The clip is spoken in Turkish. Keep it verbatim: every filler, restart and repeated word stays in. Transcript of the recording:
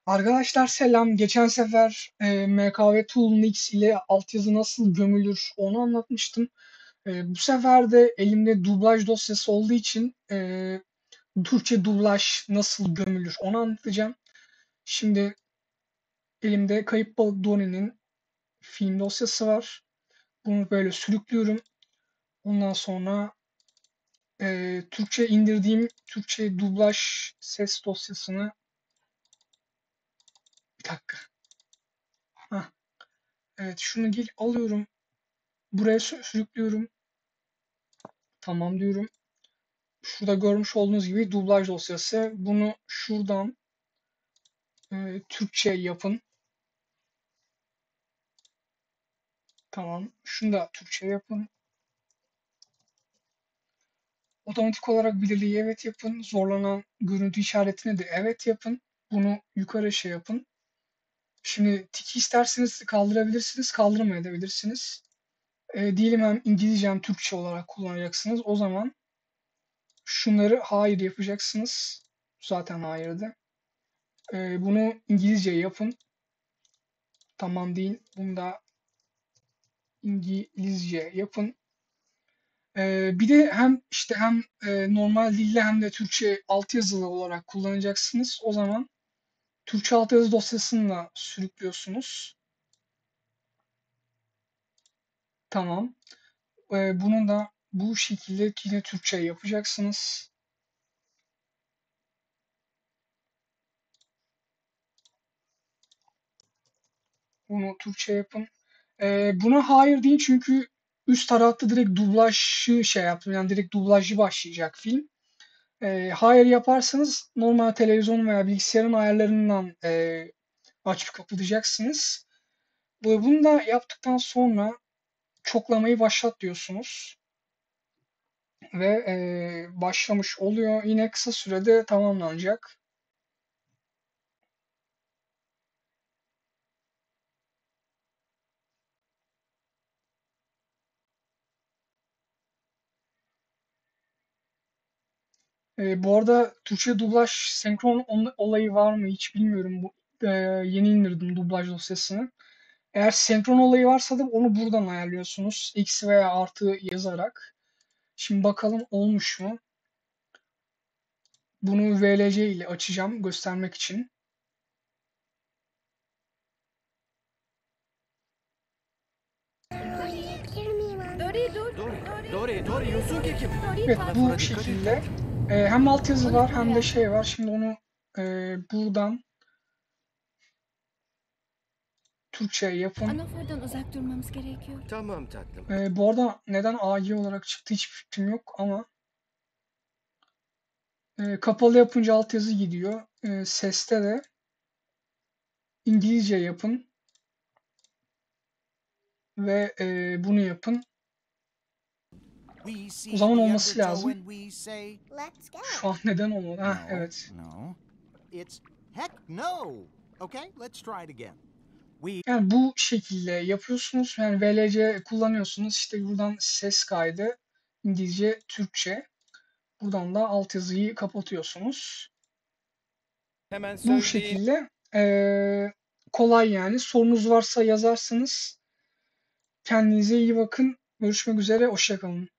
Arkadaşlar selam. Geçen sefer e, M K V Toolmix ile altyazı nasıl gömülür onu anlatmıştım. E, bu sefer de elimde dublaj dosyası olduğu için e, Türkçe dublaj nasıl gömülür onu anlatacağım. Şimdi elimde Kayıp Balık Dory'nin film dosyası var. Bunu böyle sürüklüyorum. Ondan sonra e, Türkçe indirdiğim Türkçe dublaj ses dosyasını bir dakika. Hah, evet şunu gel alıyorum. Buraya sü- sürüklüyorum. Tamam diyorum. Şurada görmüş olduğunuz gibi dublaj dosyası. Bunu şuradan e, Türkçe yapın. Tamam. Şunu da Türkçe yapın. Otomatik olarak belirliği evet yapın. Zorlanan görüntü işaretine de evet yapın. Bunu yukarı şey yapın. Şimdi tiki isterseniz kaldırabilirsiniz, kaldırmayabilirsiniz. E, diyelim hem İngilizce hem Türkçe olarak kullanacaksınız. O zaman şunları hayır yapacaksınız. Zaten hayırdı. E, bunu İngilizce yapın. Tamam değil. Bunu da İngilizce yapın. Ee, bir de hem işte hem e, normal dille hem de Türkçe altyazılı olarak kullanacaksınız. O zaman Türkçe altyazı dosyasını da sürüklüyorsunuz. Tamam. Ee, bunu da bu şekilde yine Türkçe yapacaksınız. Bunu Türkçe yapın. Ee, buna hayır deyin çünkü üst tarafta direkt dublajı şey yaptım. Yani direkt dublajı başlayacak film. Ee, hayır yaparsanız normal televizyon veya bilgisayarın ayarlarından e, açıp kapatacaksınız. Bu- Bunu da yaptıktan sonra çoklamayı başlat diyorsunuz ve e, başlamış oluyor. Yine kısa sürede tamamlanacak. E, bu arada Türkçe dublaj senkron ol- olayı var mı hiç bilmiyorum. Bu, e, yeni indirdim dublaj dosyasını. Eğer senkron olayı varsa da onu buradan ayarlıyorsunuz. X veya artı yazarak. Şimdi bakalım olmuş mu? Bunu V L C ile açacağım göstermek için. Dory dur. Dory, Dory. Dory, Dory, Yusuke kim? Dory Evet bak. bu Taraflara dikkat et şekilde tatlım. e, hem altyazı Onu var hem de buraya. şey var. Şimdi onu e, buradan Türkçe yapın. Anafordan uzak durmamız gerekiyor. Tamam tatlım. Ee, bu arada neden A G olarak çıktı hiç fikrim yok ama e, kapalı yapınca altyazı gidiyor. E, seste de İngilizce yapın ve e, bunu yapın. We see O zaman the olması undertow lazım. and we say, let's go. Şu an neden olmadı? Heh, No, evet. no. It's heck no. Okay, let's try it again. We Yani bu şekilde yapıyorsunuz. Yani V L C kullanıyorsunuz. İşte buradan ses kaydı İngilizce, Türkçe. Buradan da altyazıyı kapatıyorsunuz. Hemen Bu söyleyin. şekilde e, kolay yani. Sorunuz varsa yazarsınız. Kendinize iyi bakın. Görüşmek üzere. Hoşça kalın.